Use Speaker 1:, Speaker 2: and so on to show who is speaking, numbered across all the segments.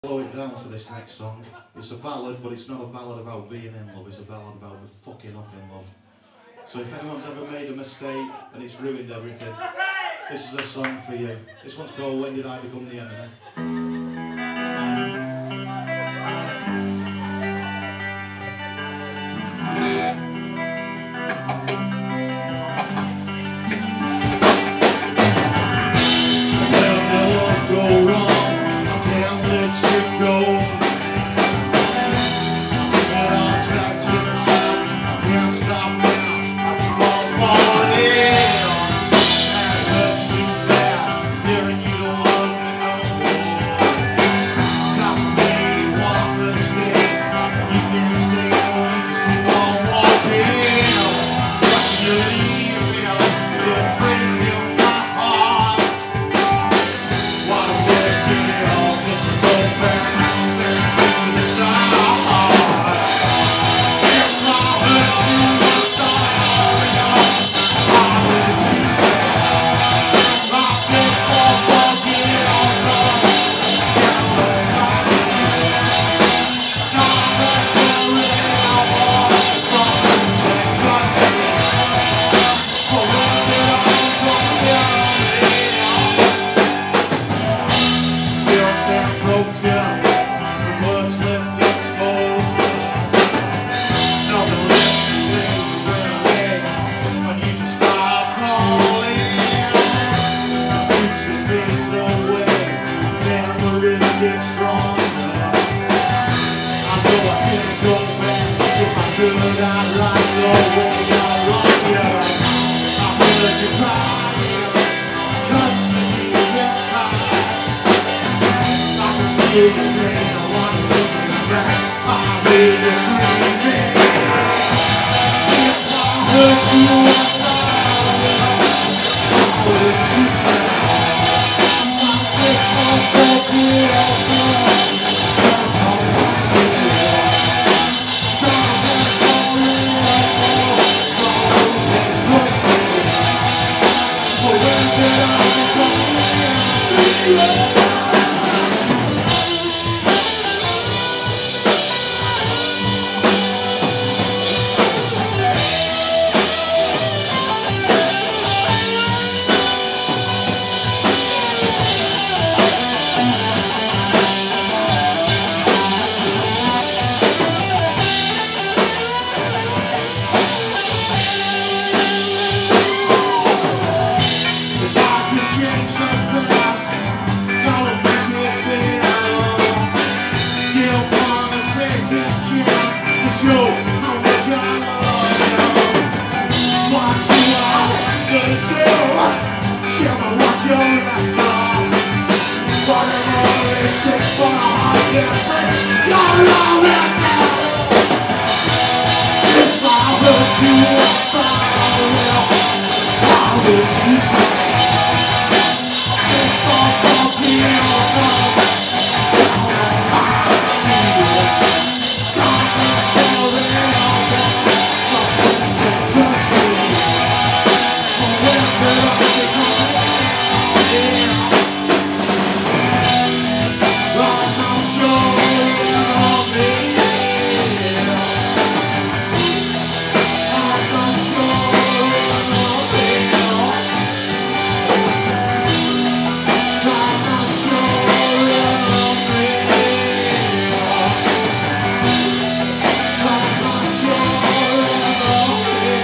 Speaker 1: Slow it down for this next song. It's a ballad, but it's not a ballad about being in love, it's a ballad about fucking up in love. So if anyone's ever made a mistake and it's ruined everything, this is a song for you. This one's called When Did I Become the Enemy?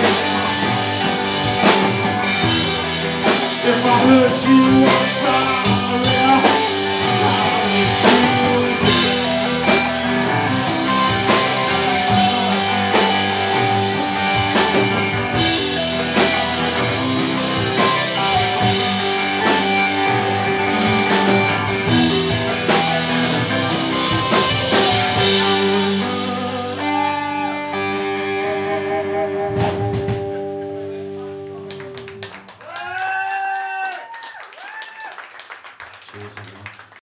Speaker 2: If I hurt you, I'm sorry.